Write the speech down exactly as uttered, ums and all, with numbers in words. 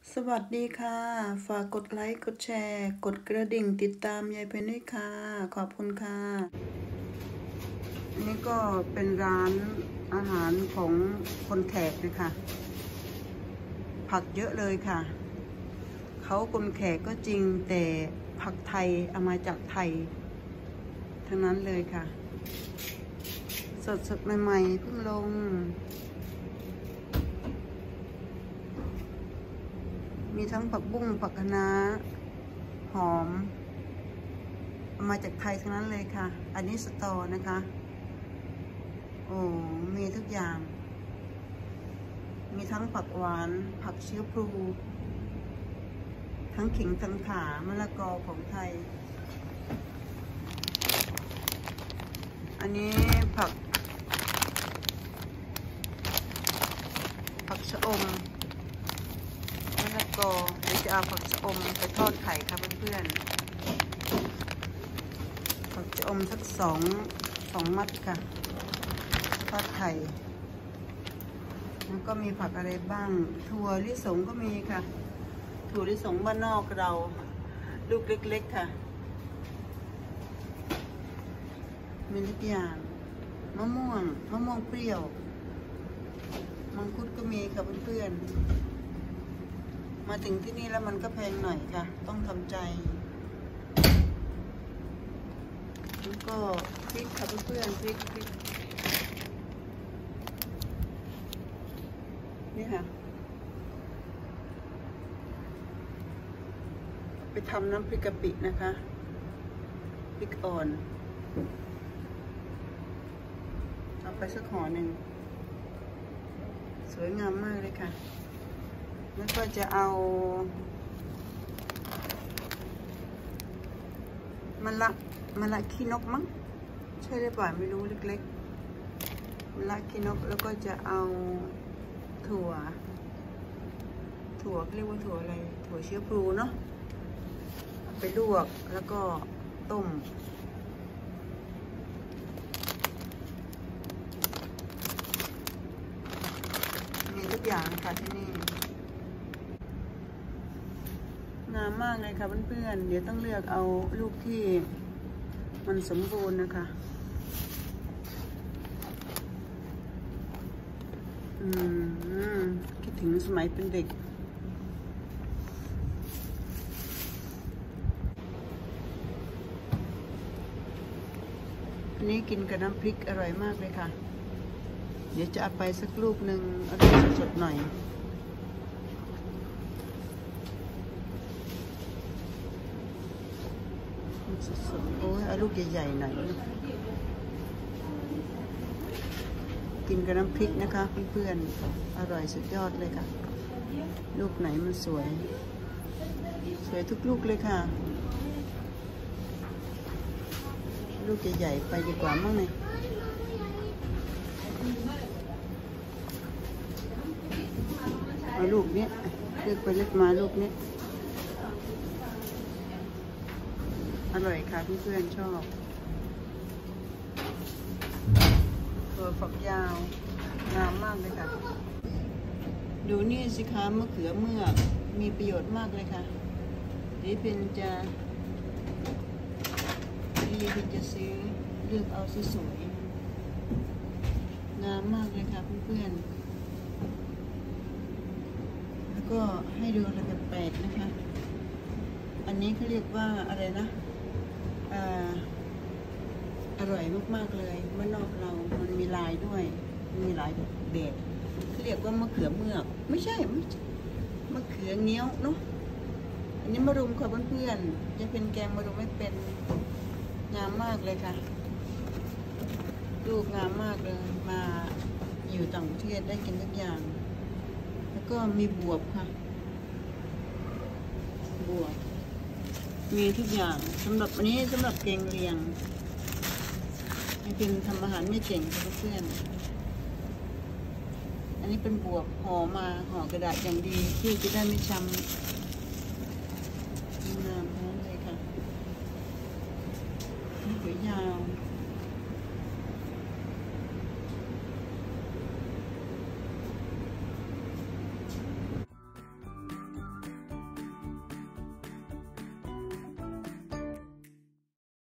สวัสดีค่ะฝากกดไลค์กดแชร์กดกระดิ่งติดตามยายเพนด้วยค่ะขอบคุณค่ะอันนี้ก็เป็นร้านอาหารของคนแขกนะคะผักเยอะเลยค่ะเขาคนแขกก็จริงแต่ผักไทยเอามาจากไทยทั้งนั้นเลยค่ะสดสดใหม่ๆเพิ่งลงมีทั้งผักบุ้งผักคะน้าหอมมาจากไทยทั้งนั้นเลยค่ะอันนี้สตอนะคะโอ้มีทุกอย่างมีทั้งผักหวานผักเชื้อพลูทั้งขิงทั้งข่ามะละกอของไทยอันนี้ผักผักชะอมมะละกอเดี๋ยวจะเอาผักชะอมไปทอดไข่ค่ะเพื่อนๆผักชะอมสักสองสองมัดค่ะทอดไข่แล้วก็มีผักอะไรบ้างถั่วลิสงก็มีค่ะถั่วลิสงบ้านนอกเราลูกเล็กๆค่ะมีทุกอย่างมะม่วงมะม่วงเปรี้ยวมังคุดก็มีค่ะเพื่อนๆมาถึงที่นี่แล้วมันก็แพงหน่อยค่ะต้องทำใจแล้วก็พริกค่ะเพื่อนๆพริกพริกนี่ค่ะไปทำน้ำพริกกะปินะคะพริกอ่อนเอาไปสักห่อหนึ่งสวยงามมากเลยค่ะแล้วก็จะเอามะละมะละขี้นกมั้งใช่หรือเปล่าไม่รู้เล็กๆมะละขี้นกแล้วก็จะเอาถั่วถั่วเรียกว่าถั่วอะไรถั่วเชื้อพลูเนาะไปลวกแล้วก็ต้มมีทุกอย่างค่ะที่นี่งามมากเลยค่ะเพื่อนๆเดี๋ยวต้องเลือกเอาลูกที่มันสมบูรณ์นะคะอืมคิดถึงสมัยเป็นเด็กอันนี้กินกับน้ำพริกอร่อยมากเลยค่ะเดี๋ยวจะเอาไปสักลูกหนึ่งเอาดูสดๆหน่อยสดๆโอ้ยเอาลูกใหญ่ๆหน่อยกินกับน้ำพริกนะคะเพื่อนๆอร่อยสุดยอดเลยค่ะลูกไหนมันสวยสวยทุกลูกเลยค่ะลูกใหญ่ๆไปดีกว่ามั้งเนี่ยเอาลูกเนี้ยเลือกไปเลือกมาลูกเนี้ยอร่อยค่ะเพื่อนๆชอบตัวฝักยาวงามมากเลยค่ะดูนี่สิคะมะเขือเมือกมีประโยชน์มากเลยค่ะนี่เป็นจะนี่เป็นจะซื้อเลือกเอาสวยๆงามมากเลยค่ะเพื่อนๆแล้วก็ให้ดูอะไรแปลกๆนะคะอันนี้เขาเรียกว่าอะไรนะอ่าอร่อยมากๆเลยเมื่อนอกเรามันมีลายด้วยมีหลายแบบเขาเรียกว่ามะเขือเมือกไม่ใช่ไม่ใช่มะเขือเงี้ยวเนาะอันนี้มะรุมค่ะเพื่อนๆจะเป็นแกงมะรุมไม่เป็นงามมากเลยค่ะลูกงามมากเลยมาอยู่ต่างประเทศได้กินทุกอย่างแล้วก็มีบวบค่ะบวบมีทุกอย่างสำหรับอันนี้สำหรับแกงเลียงเป็นทำอาหารไม่เก่งค่ะเพื่อนอันนี้เป็นบวบห่อมาห่อกระดาษอย่างดีที่จะได้ไม่ช้ำงามทั้งนั้นเลยค่ะนี่หัวยาว